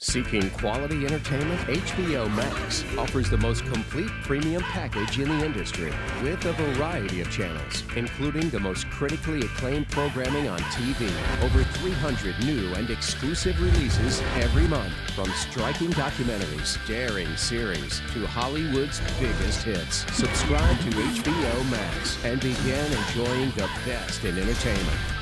Seeking quality entertainment? HBO Max offers the most complete premium package in the industry with a variety of channels, including the most critically acclaimed programming on TV. Over 300 new and exclusive releases every month, from striking documentaries, daring series, to Hollywood's biggest hits. Subscribe to HBO Max and begin enjoying the best in entertainment.